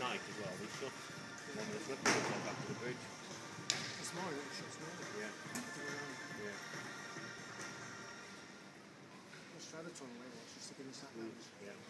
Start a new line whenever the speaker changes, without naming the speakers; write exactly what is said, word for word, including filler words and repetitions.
night as well, they shut one of the slippers on the back of the bridge.
This morning it shuts morning.
Yeah. Yeah.
Let's try the tunnel later, just to give me a second.
Yeah.